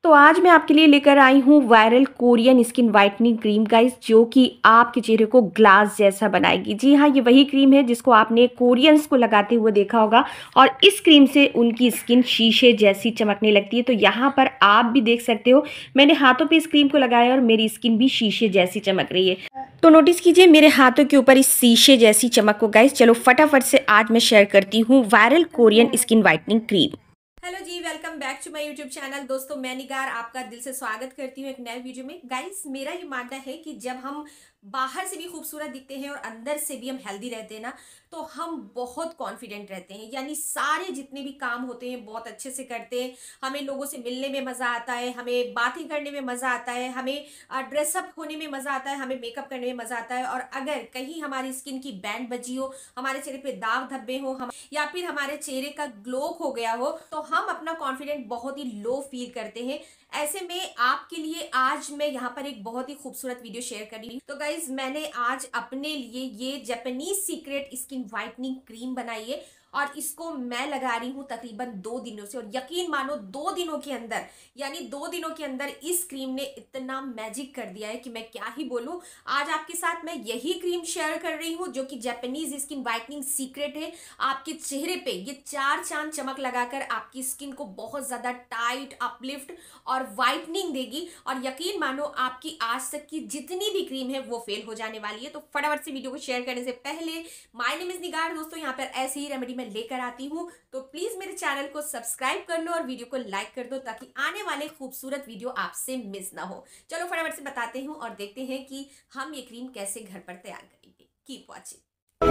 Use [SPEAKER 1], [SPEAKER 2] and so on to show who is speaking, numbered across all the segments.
[SPEAKER 1] तो आज मैं आपके लिए लेकर आई हूँ viral Korean skin whitening cream guys, जो कि आपके चेहरे को ग्लास जैसा बनाएगी। जी हाँ, ये वही क्रीम है जिसको आपने कोरियंस को लगाते हुए देखा होगा और इस क्रीम से उनकी स्किन शीशे जैसी चमकने लगती है। तो यहाँ पर आप भी देख सकते हो, मैंने हाथों पे इस क्रीम को लगाया और मेरी स्किन भी शीशे जैसी चमक रही है। तो नोटिस कीजिए मेरे हाथों के ऊपर इस शीशे जैसी चमक को गाइस। चलो फटाफट से आज मैं शेयर करती हूँ viral Korean skin whitening cream.
[SPEAKER 2] Hello जी, welcome back to my YouTube channel. दोस्तों, मैं निगार आपका दिल से स्वागत करती हूँ एक नए वीडियो में। गाइस, मेरा ये मानना है कि जब हम बाहर से भी खूबसूरत दिखते हैं और अंदर से भी हम हेल्दी रहते हैं ना, तो हम बहुत कॉन्फिडेंट रहते हैं। यानी सारे जितने भी काम होते हैं बहुत अच्छे से करते हैं। हमें लोगों से मिलने में मज़ा आता है, हमें बातें करने में मज़ा आता है, हमें ड्रेसअप होने में मज़ा आता है, हमें मेकअप करने में मज़ा आता है। और अगर कहीं हमारी स्किन की बैंड बजी हो, हमारे चेहरे पे दाग धब्बे हो, हम या फिर हमारे चेहरे का ग्लो हो गया हो, तो हम अपना कॉन्फिडेंट बहुत ही लो फील करते हैं। ऐसे में आपके लिए आज मैं यहाँ पर एक बहुत ही खूबसूरत वीडियो शेयर कर रही हूँ। तो गाइज, मैंने आज अपने लिए ये Japanese secret skin whitening cream बनाई है और इसको मैं लगा रही हूँ तकरीबन 2 दिनों से। और यकीन मानो 2 दिनों के अंदर, यानी 2 दिनों के अंदर इस क्रीम ने इतना मैजिक कर दिया है कि मैं क्या ही बोलूं। आज आपके साथ मैं यही क्रीम शेयर कर रही हूँ जो कि जापानीज स्किन वाइटनिंग सीक्रेट है। आपके चेहरे पे ये 4 चांद चमक लगाकर आपकी स्किन को बहुत ज्यादा टाइट, अपलिफ्ट और वाइटनिंग देगी। और यकीन मानो आपकी आज तक की जितनी भी क्रीम है वो फेल हो जाने वाली है। तो फटाफट से वीडियो को शेयर करने से पहले, माय नेम इज निगार दोस्तों, यहाँ पर ऐसे ही रेमेडी मैं लेकर आती हूँ। तो प्लीज मेरे चैनल को सब्सक्राइब कर लो और वीडियो को लाइक कर दो ताकि आने वाले खूबसूरत वीडियो आपसे मिस ना हो। चलो फटाफट से बताते हूँ और देखते हैं कि हम ये क्रीम कैसे घर पर तैयार करेंगे। Keep watching.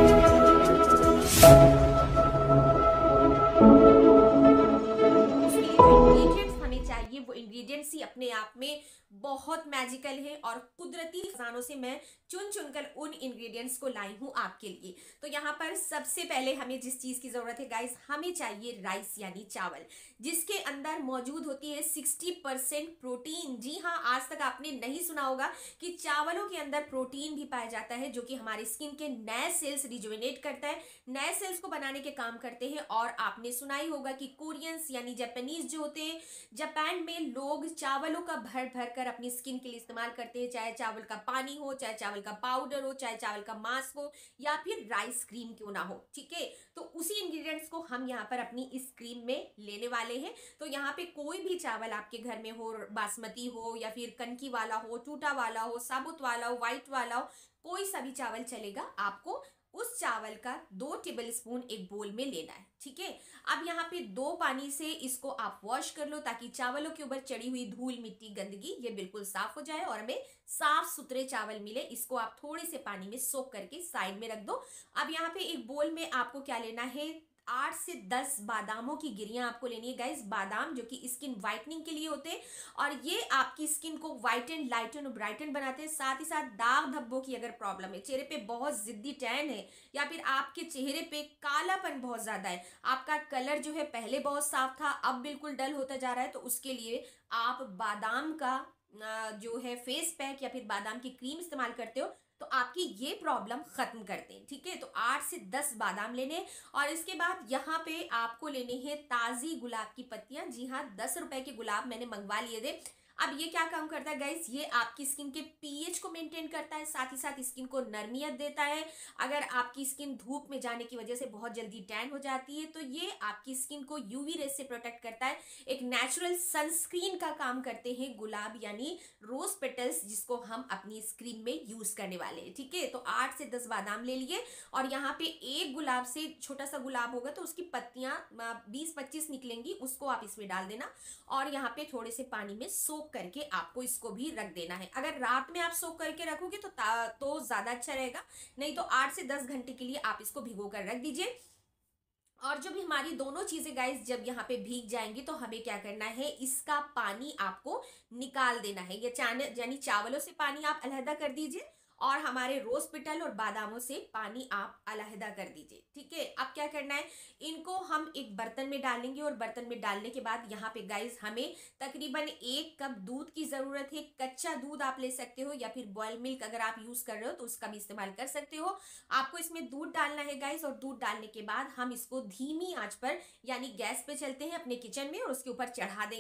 [SPEAKER 2] उसके लिए जो इंग्रेडिएंट्स हमें चाहिए वो इंग्रेडिएंट्स ही अपने आप में बहुत मैजिकल है और कुदरती खजानों से मैं चुन चुनकर उन इंग्रेडिएंट्स को लाई हूं आपके लिए। तो यहाँ पर सबसे पहले हमें जिस चीज की जरूरत है गाइस, हमें चाहिए राइस यानी चावल, जिसके अंदर मौजूद होती है 60% प्रोटीन। जी हाँ, आज तक आपने नहीं सुना होगा कि चावलों के अंदर प्रोटीन भी पाया जाता है, जो कि हमारी स्किन के नए सेल्स रिजुविनेट करता है, नए सेल्स को बनाने के काम करते हैं। और आपने सुना ही होगा कि कोरियंस यानी जापानीज जो होते हैं, जापान में लोग चावलों का भर भर कर अपनी स्किन के लिए इस्तेमाल करते हैं। चाहे चावल का पानी हो, चाहे चावल का पाउडर हो, चाहे चावल का मास्क हो, या फिर राइस क्रीम क्यों ना हो। ठीक है, तो उसी इंग्रेडिएंट्स को हम यहाँ पर अपनी इस क्रीम में लेने वाले हैं। तो यहाँ पे कोई भी चावल आपके घर में हो, बासमती हो या फिर कनकी वाला हो, टूटा वाला हो, साबुत वाला हो, व्हाइट वाला हो, कोई सा भी चावल चलेगा। आपको उस चावल का 2 टेबल स्पून एक बोल में लेना है। ठीक है, अब यहाँ पे 2 पानी से इसको आप वॉश कर लो ताकि चावलों के ऊपर चढ़ी हुई धूल, मिट्टी, गंदगी ये बिल्कुल साफ हो जाए और हमें साफ सुथरे चावल मिले। इसको आप थोड़े से पानी में सोक करके साइड में रख दो। अब यहाँ पे एक बोल में आपको क्या लेना है, 8 से 10 बादामों की गिरियां आपको लेनी है गाइस। बादाम जो कि स्किन वाइटनिंग के लिए होते हैं और ये आपकी स्किन को वाइटन, लाइटन और ब्राइटन बनाते हैं। साथ ही साथ दाग धब्बों की अगर प्रॉब्लम है, चेहरे पे बहुत जिद्दी टैन है, या फिर आपके चेहरे पे कालापन बहुत ज्यादा है, आपका कलर जो है पहले बहुत साफ था अब बिल्कुल डल होता जा रहा है, तो उसके लिए आप बादाम का जो है फेस पैक या फिर बादाम की क्रीम इस्तेमाल करते हो तो आपकी ये प्रॉब्लम खत्म करते हैं। ठीक है, तो 8 से 10 बादाम लेने। और इसके बाद यहाँ पे आपको लेने हैं ताजी गुलाब की पत्तियां। जी हाँ, 10 रुपए के गुलाब मैंने मंगवा लिए थे। अब ये क्या काम करता है गाइस, ये आपकी स्किन के पीएच को मेंटेन करता है, साथ ही साथ स्किन को नरमियत देता है। अगर आपकी स्किन धूप में जाने की वजह से बहुत जल्दी टैन हो जाती है तो ये आपकी स्किन को यूवी रेस से प्रोटेक्ट करता है। एक नेचुरल सनस्क्रीन का काम करते हैं गुलाब यानी रोज पेटल्स, जिसको हम अपनी स्किन में यूज करने वाले हैं। ठीक है, तो 8 से 10 बादाम ले लिए और यहाँ पे एक गुलाब से, छोटा सा गुलाब होगा तो उसकी पत्तियां 20-25 निकलेंगी, उसको आप इसमें डाल देना और यहाँ पे थोड़े से पानी में सोक करके आपको इसको भी रख देना है। अगर रात में आप सोक करके रखोगे तो ज्यादा अच्छा रहेगा, नहीं तो 8 से 10 घंटे के लिए आप इसको भिगो कर रख दीजिए। और जो भी हमारी दोनों चीजें गाइस जब यहाँ पे भीग जाएंगी तो हमें क्या करना है, इसका पानी आपको निकाल देना है। ये यानी चावलों से पानी आप अलहदा कर दीजिए और हमारे रोज पिटल और बादामों से पानी आप अलहदा कर दीजिए। ठीक है, अब क्या करना है, इनको हम एक बर्तन में डालेंगे और बर्तन में डालने के बाद यहाँ पे गाइस हमें तकरीबन 1 कप दूध की जरूरत है। कच्चा दूध आप ले सकते हो या फिर बॉयल मिल्क अगर आप यूज कर रहे हो तो उसका भी इस्तेमाल कर सकते हो। आपको इसमें दूध डालना है गाइस और दूध डालने के बाद हम इसको धीमी आंच पर यानी गैस पे चलते हैं अपने किचन में और उसके ऊपर चढ़ा देंगे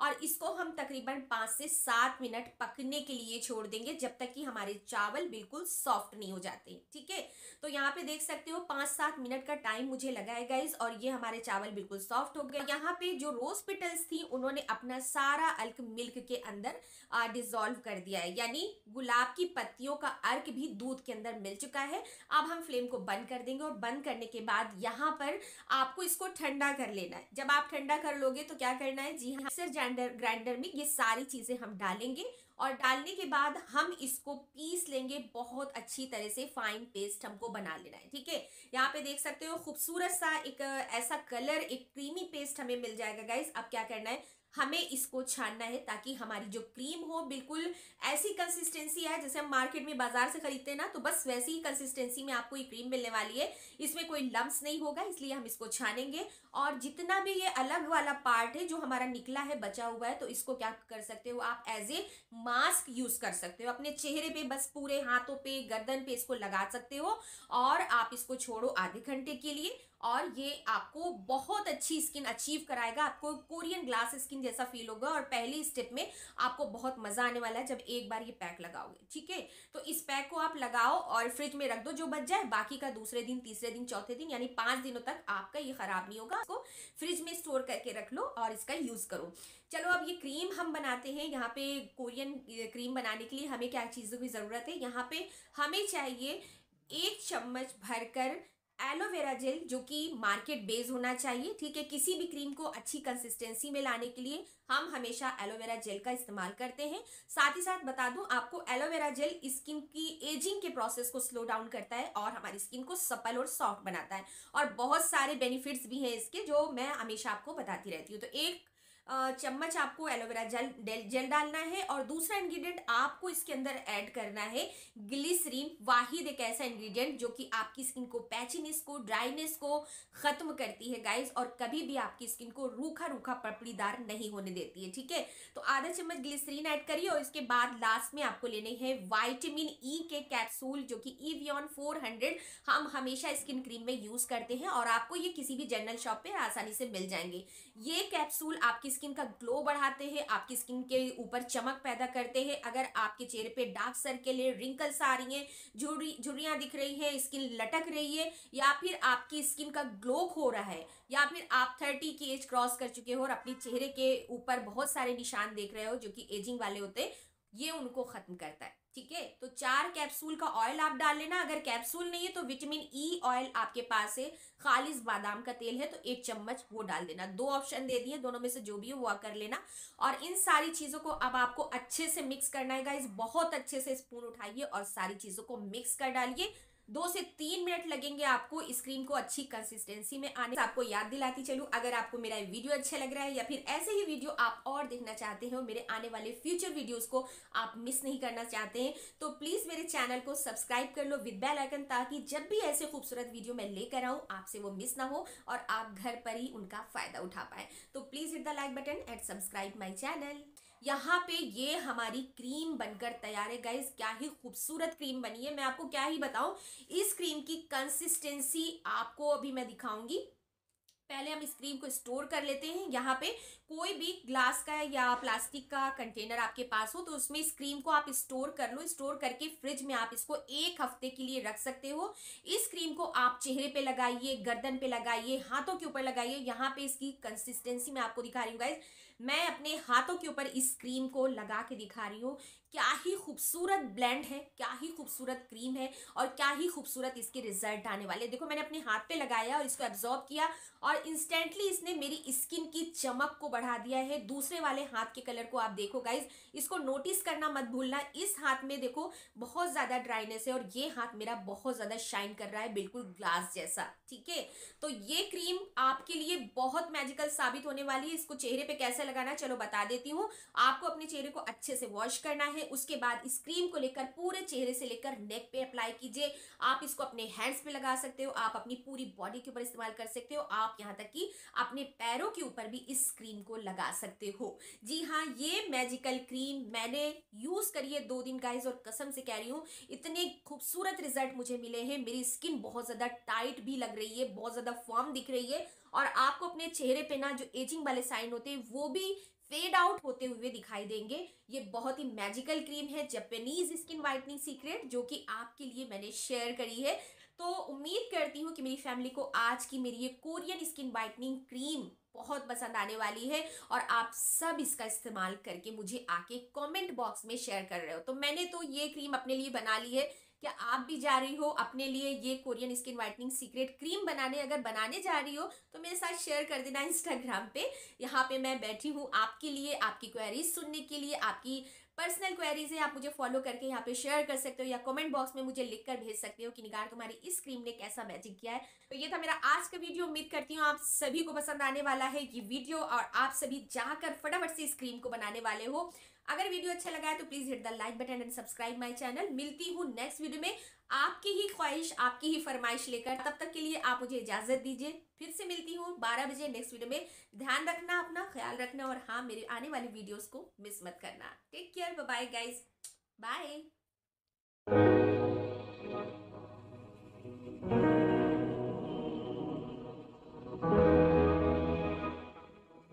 [SPEAKER 2] और इसको हम तकरीबन 5 से 7 मिनट पकने के लिए छोड़ देंगे, जब तक कि हमारे चावल बिल्कुल सॉफ्ट नहीं हो जाते। ठीक है, तो यहाँ पे देख सकते हो 5-7 मिनट का टाइम मुझे लगा है गाइज, और ये हमारे चावल बिल्कुल सॉफ्ट हो गए। यहाँ पे जो रोज पेटल्स थी उन्होंने अपना सारा अर्क मिल्क के अंदर डिजोल्व कर दिया है, यानी गुलाब की पत्तियों का अर्क भी दूध के अंदर मिल चुका है। अब हम फ्लेम को बंद कर देंगे, और बंद करने के बाद यहाँ पर आपको इसको ठंडा कर लेना है। जब आप ठंडा कर लोगे तो क्या करना है, जी हाँ, मिक्सर ग्राइंडर में ये सारी चीजें हम डालेंगे, और डालने के बाद हम इसको पीस लेंगे। बहुत अच्छी तरह से फाइन पेस्ट हमको बना लेना है। ठीक है, यहाँ पे देख सकते हो खूबसूरत सा एक ऐसा कलर, एक क्रीमी पेस्ट हमें मिल जाएगा गाइस। अब क्या करना है, हमें इसको छानना है ताकि हमारी जो क्रीम हो बिल्कुल ऐसी कंसिस्टेंसी है जैसे हम मार्केट में बाजार से खरीदते हैं ना, तो बस वैसी ही कंसिस्टेंसी में आपको ये क्रीम मिलने वाली है। इसमें कोई लम्स नहीं होगा, इसलिए हम इसको छानेंगे। और जितना भी ये अलग वाला पार्ट है जो हमारा निकला है, बचा हुआ है, तो इसको क्या कर सकते हो आप, एज ए मास्क यूज कर सकते हो अपने चेहरे पे, बस पूरे हाथों पे, गर्दन पे इसको लगा सकते हो, और आप इसको छोड़ो आधे घंटे के लिए, और ये आपको बहुत अच्छी स्किन अचीव कराएगा। आपको कोरियन ग्लास स्किन जैसा फील होगा, और पहली स्टेप में आपको बहुत मजा आने वाला है जब एक बार ये पैक लगाओगे। ठीक है, तो इस पैक को आप लगाओ और फ्रिज में रख दो, जो बच जाए बाकी का दूसरे दिन, तीसरे दिन, चौथे दिन, यानी 5 दिनों तक आपका ये खराब नहीं होगा। इसको फ्रिज में स्टोर करके रख लो और इसका यूज करो। चलो अब ये क्रीम हम बनाते हैं। यहाँ पे कोरियन क्रीम बनाने के लिए हमें क्या चीजों की जरूरत है, यहाँ पे हमें चाहिए 1 चम्मच भरकर एलोवेरा जेल, जो कि मार्केट बेस होना चाहिए। ठीक है, किसी भी क्रीम को अच्छी कंसिस्टेंसी में लाने के लिए हम हमेशा एलोवेरा जेल का इस्तेमाल करते हैं। साथ ही साथ बता दूं आपको, एलोवेरा जेल स्किन की एजिंग के प्रोसेस को स्लो डाउन करता है और हमारी स्किन को सपल और सॉफ्ट बनाता है, और बहुत सारे बेनिफिट्स भी हैं इसके, जो मैं हमेशा आपको बताती रहती हूँ। तो 1 चम्मच आपको एलोवेरा जेल डालना है, और दूसरा इंग्रेडिएंट आपको इसके अंदर ऐड करना है ग्लिसरीन। वाहिद एक ऐसा इंग्रेडिएंट जो कि आपकी स्किन को, पैचीनेस को, ड्राइनेस को खत्म करती है गाइस, और कभी भी आपकी स्किन को रूखा रूखा पपड़ीदार नहीं होने देती है। ठीक है, तो आधा चम्मच ग्लिसरीन ऐड करिए, और इसके बाद लास्ट में आपको लेने हैं विटामिन ई के कैप्सूल, जो कि evion 400 हम हमेशा स्किन क्रीम में यूज करते हैं, और आपको ये किसी भी जनरल शॉप पे आसानी से मिल जाएंगे। ये कैप्सूल आपकी स्किन का ग्लो बढ़ाते हैं, आपकी स्किन के ऊपर चमक पैदा करते हैं। अगर आपके चेहरे पे डार्क सर्कल है, रिंकल्स आ रही हैं, झुर्रियां दिख रही हैं, स्किन लटक रही है, या फिर आपकी स्किन का ग्लो हो रहा है, या फिर आप 30 की एज क्रॉस कर चुके हो और अपने चेहरे के ऊपर बहुत सारे निशान देख रहे हो जो कि एजिंग वाले होते हैं, ये उनको खत्म करता है। ठीक है, तो 4 कैप्सूल का ऑयल आप डाल लेना। अगर कैप्सूल नहीं है तो विटामिन ई ऑयल आपके पास है, खालिस बादाम का तेल है तो 1 चम्मच वो डाल देना। 2 ऑप्शन दे दिए, दोनों में से जो भी हो वो कर लेना। और इन सारी चीजों को अब आपको अच्छे से मिक्स करना है गाइस। बहुत अच्छे से स्पून उठाइए और सारी चीजों को मिक्स कर डालिए। 2 से 3 मिनट लगेंगे आपको इस क्रीम को अच्छी कंसिस्टेंसी में आने। आपको याद दिलाती चलूं, अगर आपको मेरा वीडियो अच्छा लग रहा है या फिर ऐसे ही वीडियो आप और देखना चाहते हो, मेरे आने वाले फ्यूचर वीडियोस को आप मिस नहीं करना चाहते हैं, तो प्लीज मेरे चैनल को सब्सक्राइब कर लो विद बेल आइकन, ताकि जब भी ऐसे खूबसूरत वीडियो मैं लेकर आऊं आपसे वो मिस ना हो और आप घर पर ही उनका फायदा उठा पाए। तो please hit the like button and subscribe my channel. यहाँ पे ये हमारी क्रीम बनकर तैयार है गाइस। क्या ही खूबसूरत क्रीम बनी है, मैं आपको क्या ही बताऊं। इस क्रीम की कंसिस्टेंसी आपको अभी मैं दिखाऊंगी। पहले हम इस क्रीम को स्टोर कर लेते हैं। यहाँ पे कोई भी ग्लास का या प्लास्टिक का कंटेनर आपके पास हो तो उसमें इस क्रीम को आप स्टोर कर लो। स्टोर करके फ्रिज में आप इसको 1 हफ्ते के लिए रख सकते हो। इस क्रीम को आप चेहरे पे लगाइए, गर्दन पे लगाइए, हाथों के ऊपर लगाइए। यहाँ पे इसकी कंसिस्टेंसी मैं आपको दिखा रही हूँ गाइस। मैं अपने हाथों के ऊपर इस क्रीम को लगा के दिखा रही हूँ। क्या ही खूबसूरत ब्लेंड है, क्या ही खूबसूरत क्रीम है, और क्या ही खूबसूरत इसके रिजल्ट आने वाले। देखो मैंने अपने हाथ पे लगाया और इसको एब्जॉर्ब किया, और इंस्टेंटली इसने मेरी स्किन की चमक को बढ़ा दिया है। दूसरे वाले हाथ के कलर को आप देखो गाइज, इसको नोटिस करना मत भूलना। इस हाथ में देखो बहुत ज्यादा ड्राइनेस है, और ये हाथ मेरा बहुत ज्यादा शाइन कर रहा है, बिल्कुल ग्लास जैसा। ठीक है, तो ये क्रीम आपके लिए बहुत मैजिकल साबित होने वाली है। इसको चेहरे पे कैसे लगाना चलो बता देती हूँ। आपको अपने चेहरे को अच्छे से वॉश करना है। उसके बाद इस क्रीम को लेकर पूरे चेहरे से लेकर नेक पे अप्लाई कीजिए। आप इसको अपने हैंड्स पे लगा सकते हो, आप अपनी पूरी बॉडी के ऊपर इस्तेमाल कर सकते हो, आप यहाँ तक कि अपने पैरों के ऊपर भी इस क्रीम को लगा सकते हो। जी हाँ, ये मैजिकल क्रीम मैंने यूज करी है 2 दिन गाइस, और कसम से कह रही हूँ इतने खूबसूरत रिजल्ट मुझे मिले हैं। मेरी स्किन बहुत ज्यादा टाइट भी लग रही है, बहुत ज्यादा फर्म दिख रही है, और आपको अपने चेहरे पे ना जो एजिंग वाले साइन होते हैं वो भी फेड आउट होते हुए दिखाई देंगे। ये बहुत ही मैजिकल क्रीम है, जापानीज स्किन वाइटनिंग सीक्रेट, जो कि आपके लिए मैंने शेयर करी है। तो उम्मीद करती हूँ कि मेरी फैमिली को आज की मेरी ये कोरियन स्किन वाइटनिंग क्रीम बहुत पसंद आने वाली है और आप सब इसका इस्तेमाल करके मुझे आके कमेंट बॉक्स में शेयर कर रहे हो। तो मैंने तो ये क्रीम अपने लिए बना ली है, क्या आप भी जा रही हो अपने लिए ये Korean skin whitening secret cream बनाने? अगर बनाने जा रही हो तो मेरे साथ शेयर कर देना इंस्टाग्राम पे। यहाँ पे मैं बैठी हूँ आपके लिए, आपकी क्वेरीज सुनने के लिए। आपकी पर्सनल क्वेरीज है, आप मुझे फॉलो करके यहाँ पे शेयर कर सकते हो या कमेंट बॉक्स में मुझे लिख कर भेज सकते हो कि निगार तुम्हारी इस क्रीम ने कैसा मैजिक किया है। तो ये था मेरा आज का वीडियो। उम्मीद करती हूँ आप सभी को पसंद आने वाला है ये वीडियो और आप सभी जाकर फटाफट से इस क्रीम को बनाने वाले हो। अगर वीडियो अच्छा लगा है तो please hit the like button and subscribe my channel. मिलती हूँ नेक्स्ट वीडियो में आपकी ही ख्वाहिश, आपकी ही फरमाइश लेकर। तब तक के लिए आप मुझे इजाजत दीजिए। फिर से मिलती हूँ 12 बजे नेक्स्ट वीडियो में। ध्यान रखना, अपना ख्याल रखना और हाँ, मेरे आने वाली वीडियोस को मिस मत करना। Take care, bye bye guys, bye.